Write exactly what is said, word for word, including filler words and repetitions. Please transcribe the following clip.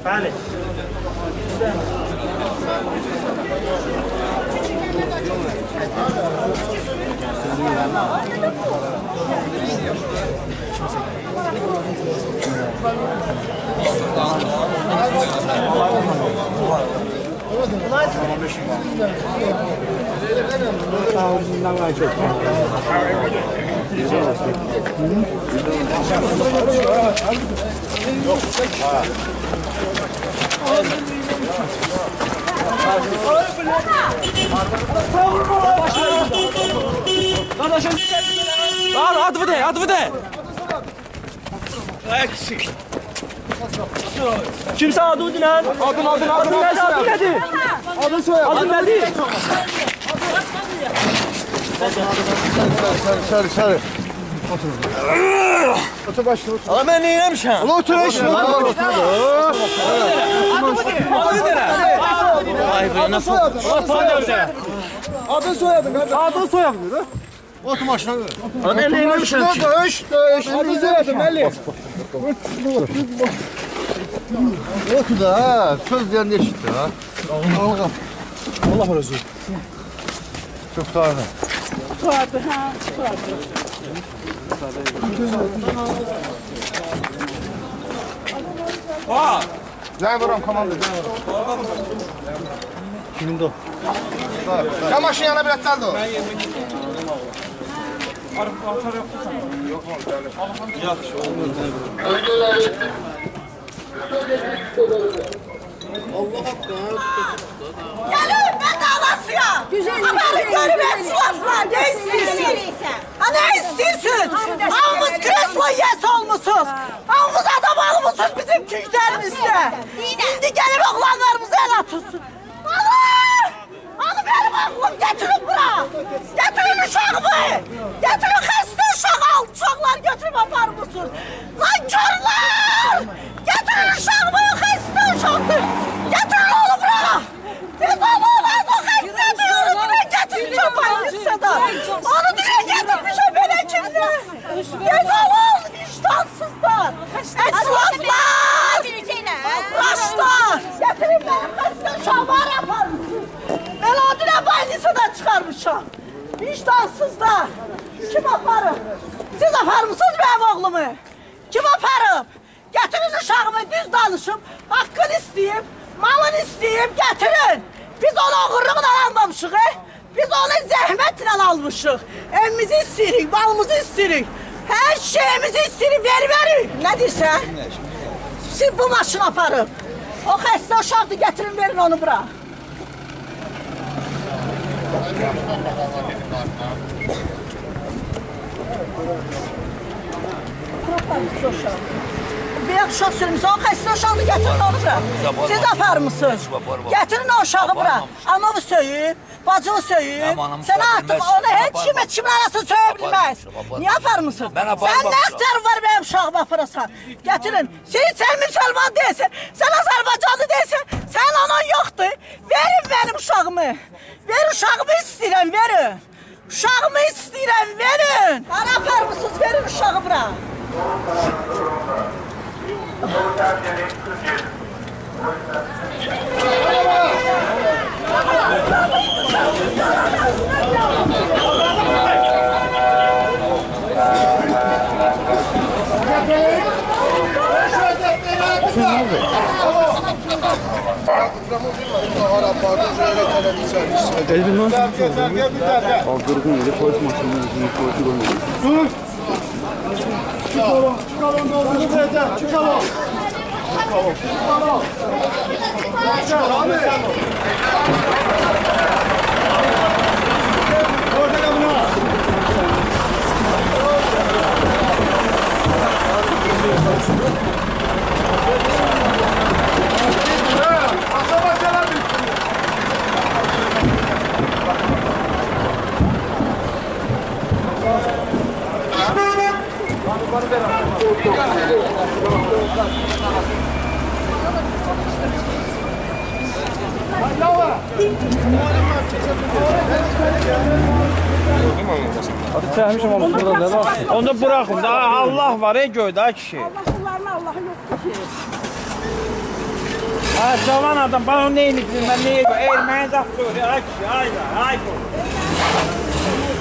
Bəli. Al, adımı de, adımı de. Eksik. Kimse adı dilen? Adın, adın, adın. Adın nedir, adın nedir? Adın soyadı. Adın nedir? Sarı, sarı. Otur. Otur başla, otur. Ama ben neylemişim? Ulan otur eşim. Otur. Adın de. Ay be, nasıl? Adın soyadın kardeş. Adın soyadın da. Otur maşına. Ama ben neylemişim? Döş, döş. Adın soyadın Melih. Otur da ha. Söz diyen eşitti ha. Allah. Allah razı olsun. Çok sağ olun. Tuardı ha, tuardı. Aa! Zay vuram komanda, zay vuram. Kimin o? Sen maşın yanına biraz saldı o. Gelin ben davasıyam. Haberin görüp hepsi laflar. Ne istiyorsunuz? Ha ne istiyorsunuz? Ağımız kreslo yiyesi olmuşsunuz. Ağımız adam almışsınız bizim köylerimizde. İndi gelip oğlanlarımızı el atılsın. Allah! Onu benim aklım getirin bura. Getirin uşağımı. Getirin hasta uşağı al. Uşaklar götürüp apar mısınız? Lan körler! Getirin uşağımı hasta uşaktır. Getirin onu bura. Biz onu olmaz o hastadır. Onu diye getirmişim ben liseden. Onu diye getirmişim ben ikimize. Biz onu vicdansızlar. Etraflar. Başlar. Getirin benim hasta uşağımı yapar mısınız? Ben o diye ben liseden çıkarmışım. Vicdansızlar. Kim aparım? Siz apar mısınız benim oğlumu? Kim aparım? Getirin uşağımı düz danışım. Hakkını isteyeyim. Malını isteyeyim getirin. Biz onu oğurluğundan almamışıq. He? Biz onu zəhmətlə almışıq. Evimizi istiyirik, malımızı istiyirik. Her şeyimizi istiyirik, ver verin. Ne deyirsən? Siz bu maşını aparın. O xəstə uşaqdır, getirin verin onu bura. Bırak uşaq. Bir uşaq sürmüsün, o xəstə uşaqdır, getirin onu bura. Siz apar mısınız? Getirin o uşağı bura. Anamı söyüb, bacını söyüb. Sen artıq onu heç kimə kimin arasını söyə bilməz. Niyə apar mısın? Sən nə ixtarın var benim uşağımı aparasan? Getirin. Sen Müslüman değilsin, sen Azərbaycanlı değilsin, sen anan yoktur. Verin benim uşağımı. Ver uşağımı istəyirəm, verin. Uşağımı istəyirəm, verin. Bana apar mısınız? Verin uşağı bura. Elbin nasıl bir şey oldu? Aldırgın yeri polis maşınının yüzünü polisi görmedi. Dur! Çıkalım, çıkalım, dolduğunu vereceğim, çıkalım! Çıkalım! Çıkalım! Çıkalım, abi! Orada da buna! Hadi çəkmişəm onu burada ne var? Onu bırakın da Allah var ey göydə kişi. Allah kullarına Allah'ı yoktur ki. Ha, cavan adam, bana neyini bilmem, neyini, erməni zaptı, ay kişi, ay, ay, ay.